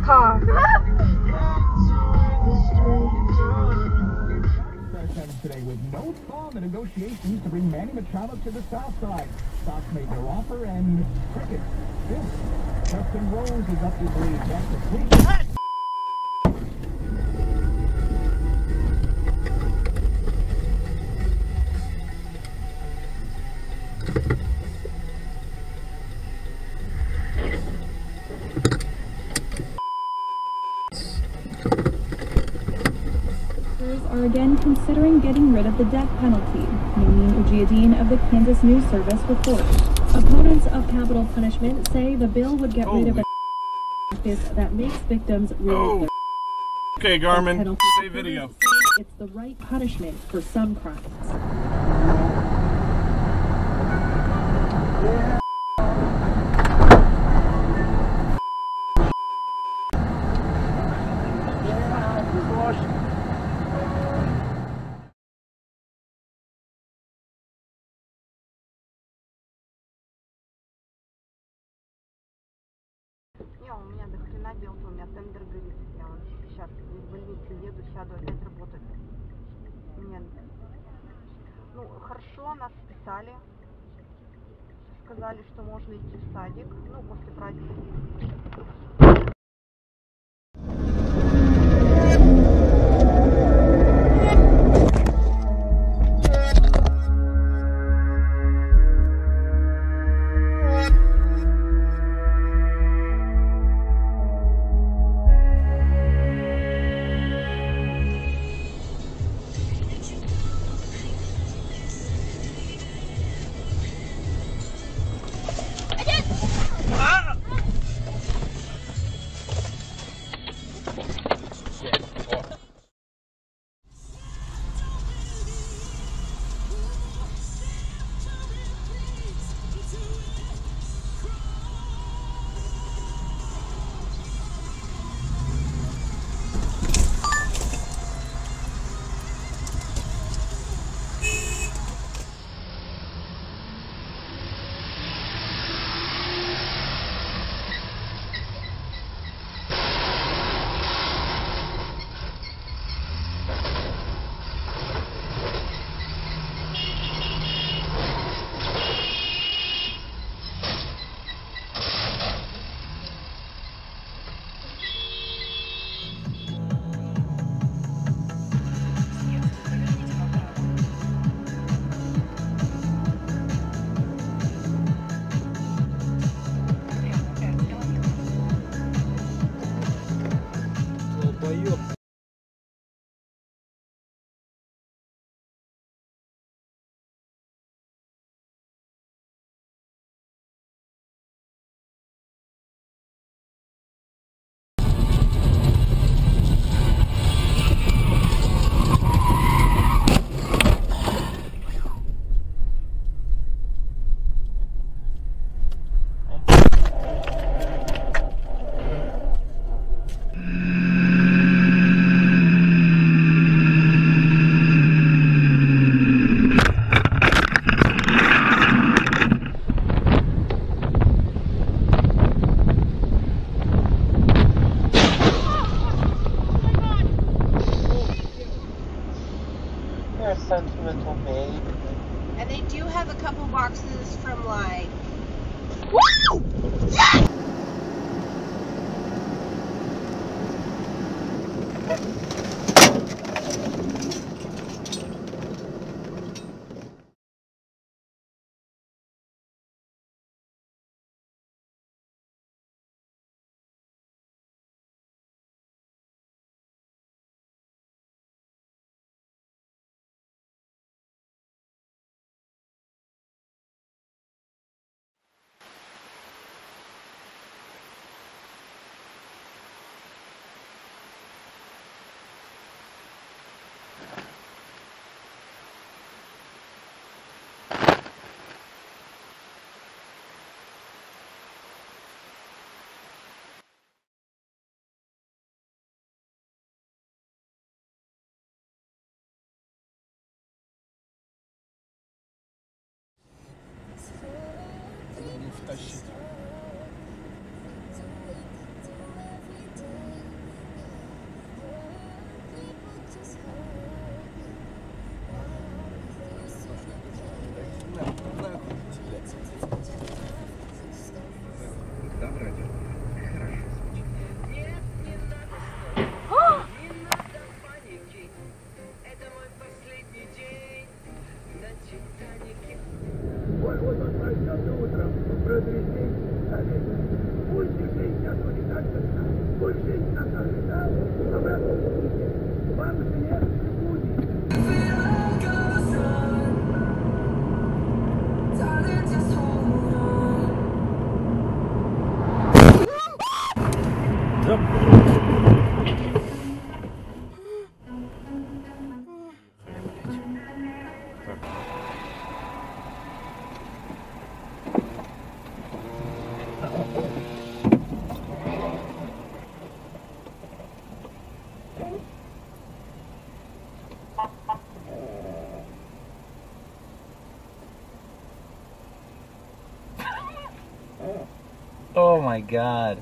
car. Today with no thaw, the negotiations to bring Manny Machado to the south side. Stocks made their offer and cricket. Justin Rose is up to believe that's complete. Are again considering getting rid of the death penalty, Namin Ujiyedin of the Kansas News Service reports. Opponents of capital punishment say the bill would get rid of a practice that makes victims relive their Okay, Garmin, save video. It's the right punishment for some crimes. Не, у меня до хрена дел, у меня тендер горит. Я вот сейчас из больницы еду, сяду опять работать. Нет. Ну, хорошо, нас списали. Сказали, что можно идти в садик. Ну, после праздника. Sentimental babe. And they do have a couple boxes from like... Woo! Yes! Oh my god.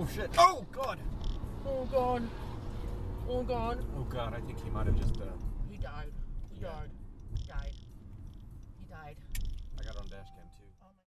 shit. Oh god. Oh god. Oh god. Oh god, I think he might have just He died. He Yeah. died. He died. He died. I got it on Dashcam too. Oh my.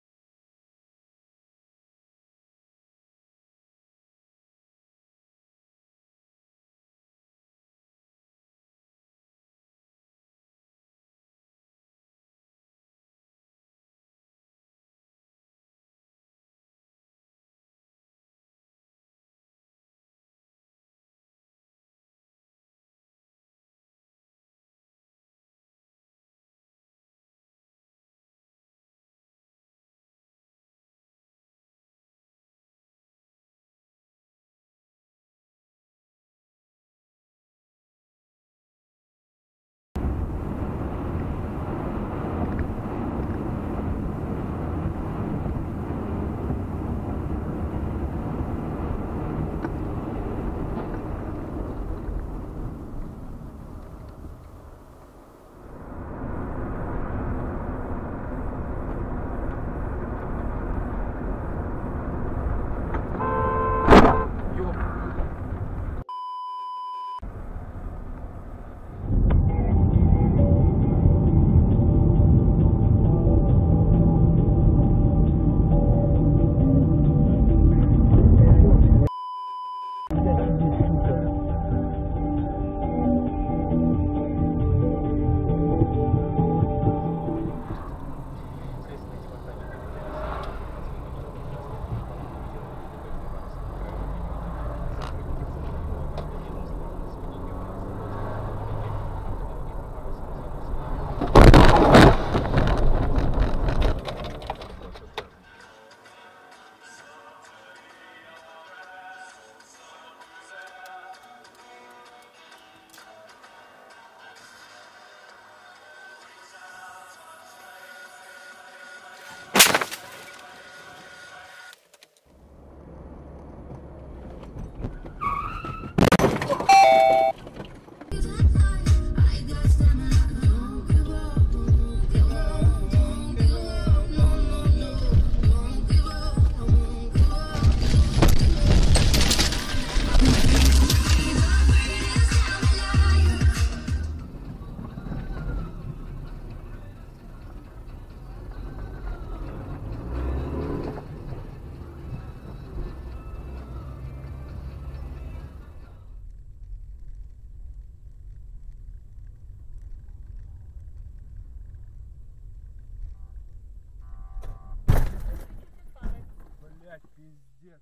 Блять, пиздец.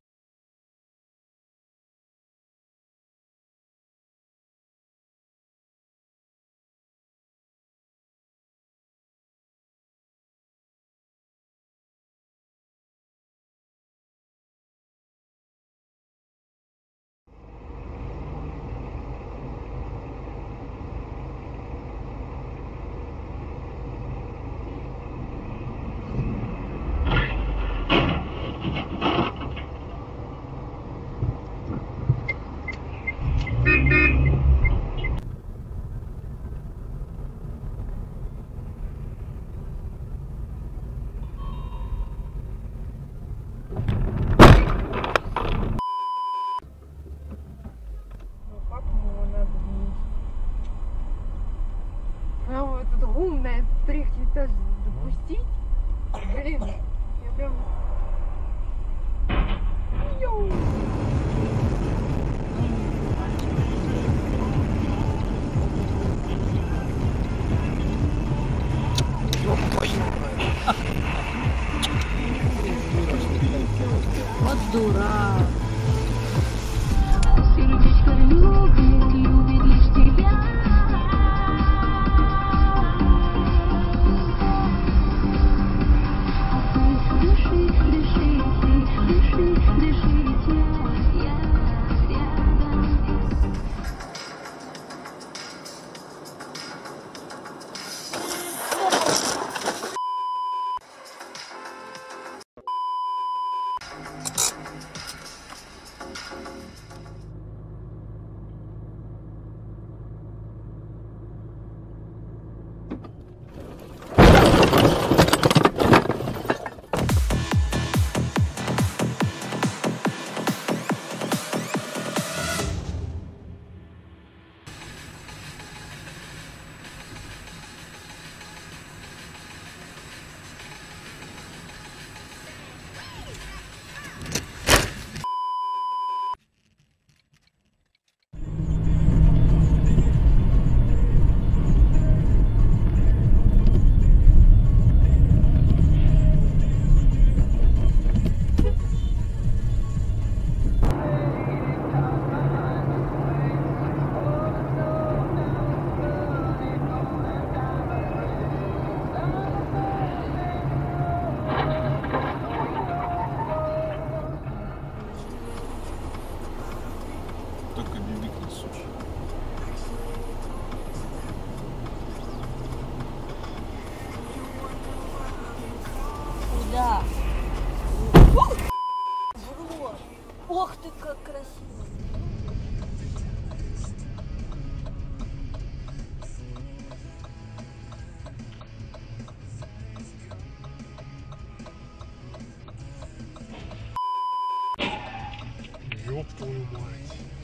А вот это умное третий этаж допустить. Блин, я прям... Йоу. Вот дурак. Сердечко любит лишь тебя. А пульс души Какой бибик несущий. Да. Вот. Ох ты, как красиво. Ёб твою мать.